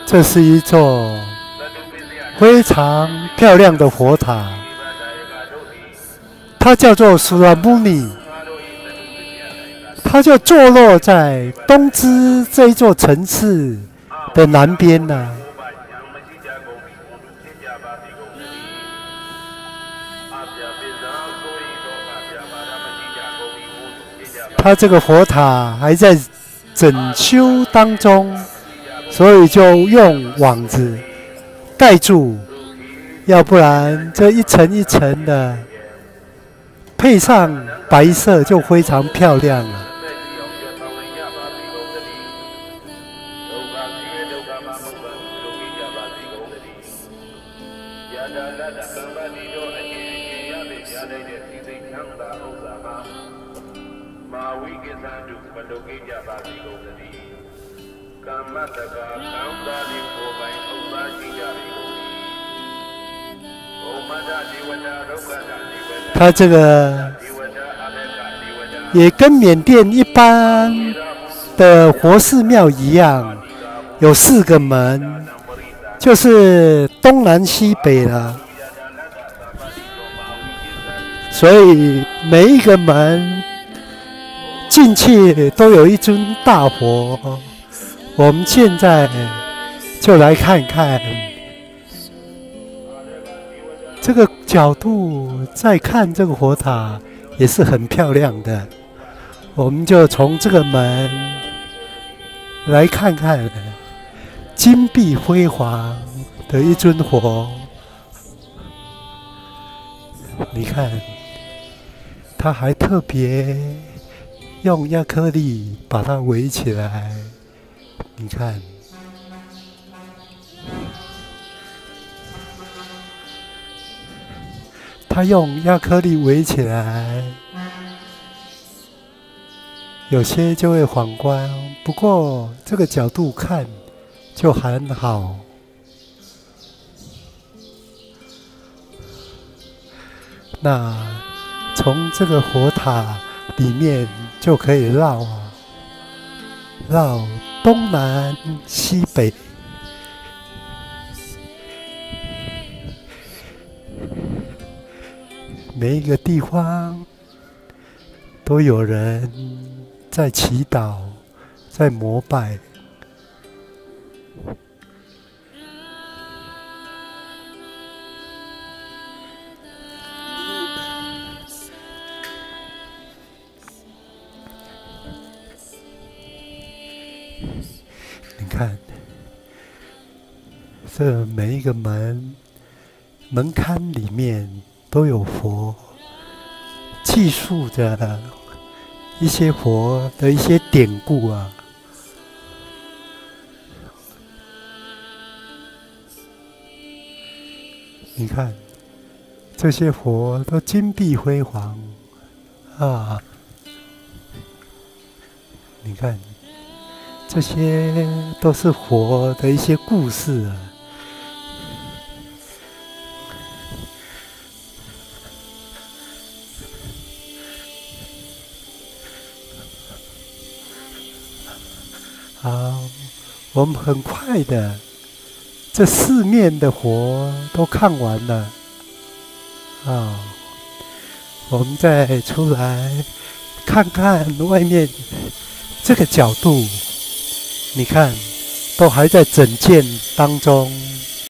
这是一座非常漂亮的佛塔，它叫做苏拉穆尼，它就坐落在东芝这一座城市的南边呢。它这个佛塔还在整修当中，所以就用网子盖住，要不然这一层一层的，配上白色就非常漂亮了。它这个也跟缅甸一般的佛寺庙一样，有4个门，就是东南西北了。所以每一个门进去都有一尊大佛。我们现在就来看看这个角度，再看这个佛塔也是很漂亮的。我们就从这个门来看看金碧辉煌的一尊佛。你看，它还特别用亚克力把它围起来。你看，它用亚克力围起来，有些就会反光，不过这个角度看就很好。那从这个佛塔里面就可以绕东南西北，每一个地方都有人在祈祷，在膜拜。你看，这每一个门龛里面都有佛，记述着一些佛的一些典故啊。你看，这些佛都金碧辉煌啊！你看。这些都是佛的一些故事啊。好，我们很快的，这4面的佛都看完了。啊，我们再出来看看外面这个角度。你看，都还在整建当中。